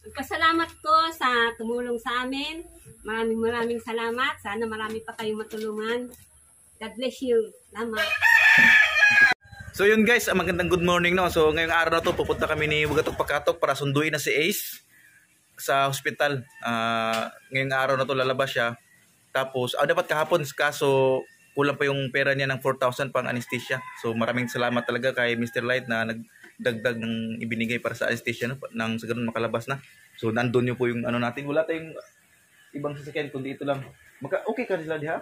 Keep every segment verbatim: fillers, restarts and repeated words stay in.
Pasalamat ko sa tumulong sa amin. Maraming maraming salamat. Sana marami pa kayong matulungan. God bless you. Salamat. So yun guys, magandang good morning no. So ngayong araw na to pupunta kami ni Bugatok Pakatok para sunduin na si Ace sa hospital. Uh, ngayong araw na to lalabas siya. Tapos, ah, dapat kahapon kaso kulang pa yung pera niya ng four thousand pang anesthesia. So maraming salamat talaga kay Mister Light na nagdagdag ng ibinigay para sa anesthesia no, nang sa ganun makalabas na. So nandun yung po yung ano natin. Wala tayong ibang sasakyan kundi ito lang. Maka okay ka nila diha?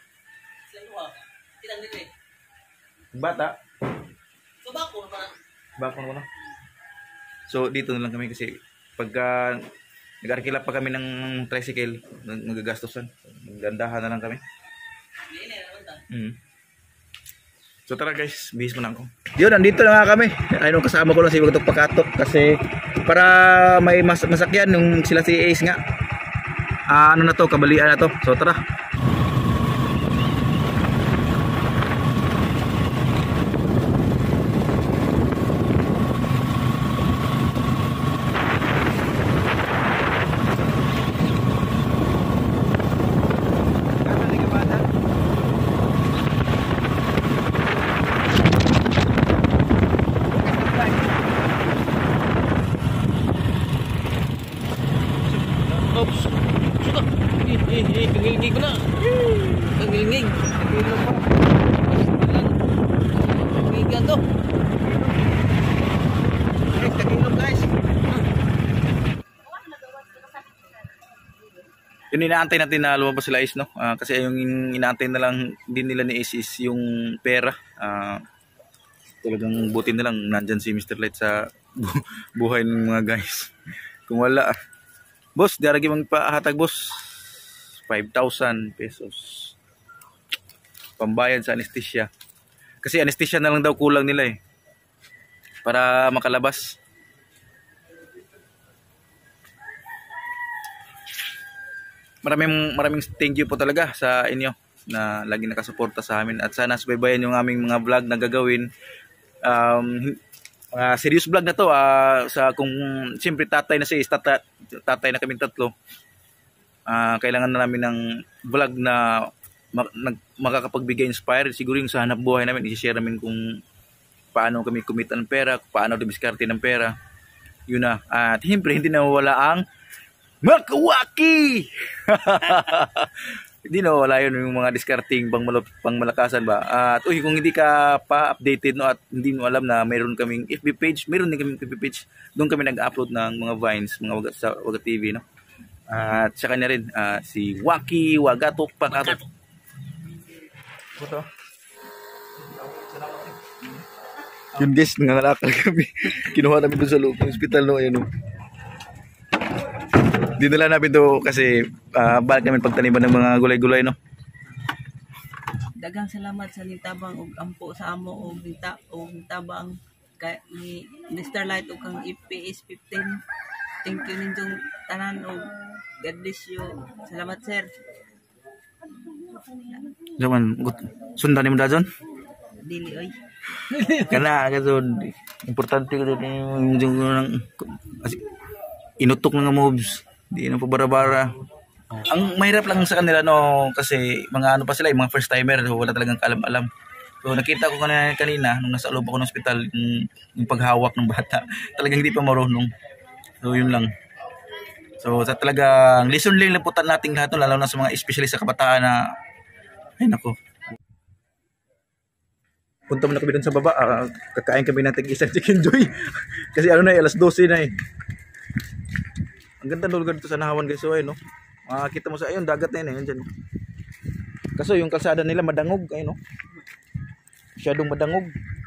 Bata? So bako na. Bako na. So dito na lang kami kasi pagka nag-arkila pa kami ng tricycle, magagastosan. Gandahan na lang kami. Mm. So tara guys, bihis mo na ako. Yun, nandito na nga kami. Ayun, kasama ko lang si Bugatok Pakatok kasi para may mas masakyan yung sila si Ace nga. Ah, ano na to, kabalian na to. So tara. Oops. Suka. Eh, eh, pangilingig ko na. Pangilingig. Pangilingig to. Guys, kagilom guys. Yun, inaantay natin na lumabas sila Ace no. Uh, kasi yung inaantay na lang din nila ni Ace is yung pera. Uh, talagang buti na lang nandyan si Mister Light sa bu buhay ng mga guys. Kung wala boss, daragi mong pahatag boss. five thousand pesos. Pambayad sa anesthesia. Kasi anesthesia na lang daw kulang nila eh. Para makalabas. Maraming maraming thank you po talaga sa inyo na lagi nakasuporta sa amin. At sana subaybayan yung aming mga vlog na gagawin. Um, Uh, serious vlog na to uh, sa kung siyempre tatay na si Ace, tata, tatay na kaming tatlo, uh, kailangan na namin ng vlog na mak makakapagbigay inspire siguro yung sa hanap buhay namin. I-share namin kung paano kami kumita ng pera, paano dumiskarte ng pera, yun na. At uh, siyempre hindi nawawala ang Makawaki. Hindi no, wala yun yung mga discarding pang, pang malakasan ba. At uy, kung hindi ka pa updated no at hindi mo alam na mayroon kaming F B page, mayroon din kaming F B page. Doon kami nag-upload ng mga vines, mga Wagat sa Wagat T V no. At sa kanya rin uh, si Waki Wagatok Pakatok. Ito. Yun guys, nangangalakal kami. Kinuha namin doon sa loob ng hospital no, ayun no. Dinala namin to kasi uh, balik namin pagtaniman ng mga gulay-gulay no. Dagang salamat sa nitabang og ampo sa amo og nita og nitabang kay ni Mister Light og kang F P S fifteen. Thank you ninyong tanan og God bless you. Salamat sir. Zaman sundan mo dajon? Dili oy. Kana kasud importante ko din yung inutok nga moves. Di na po bara-bara. Ang mahirap lang sa kanila no kasi mga ano pa sila, yung mga first timer, so wala talagang kaalam-alam. So nakita ko kanina, kanina nung nasa loob ako ng ospital yung, yung paghawak ng bata. Talagang hindi pa marunong. So yun lang. So sa talagang lesson learned lang po nating lahat no, lalo na sa mga especially sa kabataan na ay nako. Punta muna kami dun sa baba, uh, kakain kami ng tig-isang chicken joy. Kasi ano na eh, alas dose na eh. Ang ganda ng lugar dito sa Nahawan guys, so ayun no. Makakita mo sa ayun, dagat na yun, ayun dyan. Kaso yung kalsada nila madangog, ayun no. Masyadong madangog.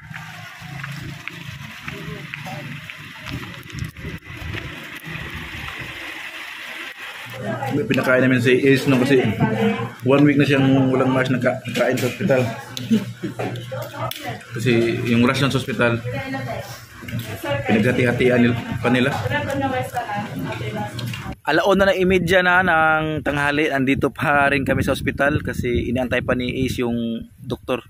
May pinakain namin si Ace no kasi one week na siyang walang mas nagkain sa hospital. Kasi yung ration sa hospital pinaghati-hatian pa nila. Alauna na imedya na ng tanghali, andito pa rin kami sa ospital kasi inaantay pa ni Ace yung doktor.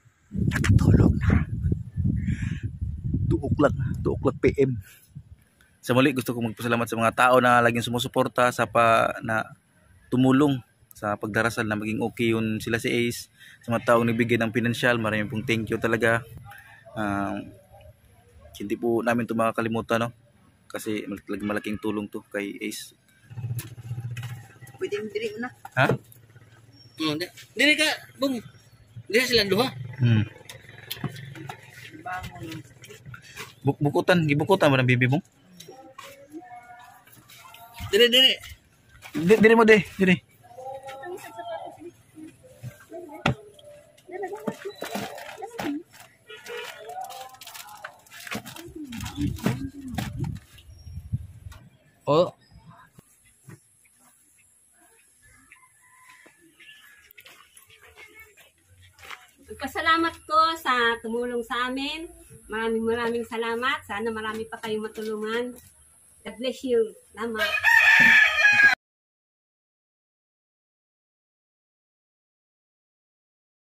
Nakatulog na. two o'clock, two o'clock p m sa muli gusto kong magpasalamat sa mga tao na laging sumusuporta sa pa na tumulong sa pagdarasal na maging okay yun sila si Ace. Sa mga taong nagbigay ng pinansyal, maraming pong thank you talaga. Um, hindi po namin ito makakalimutan, no? Kasi malaking, malaking tulong to kay Ace. Pwede mo diri na. Ha? Oh, di- dili ka, bung. Dili sila duha. Hmm. Bangon. Buk bukutan, gibukutan mo ng bibi mo? Dili dili. Di- Diri mo de, diri. Oh. Pasalamat ko sa tumulong sa amin. Maraming maraming salamat. Sana marami pa kayong matulungan. God bless you. Salamat.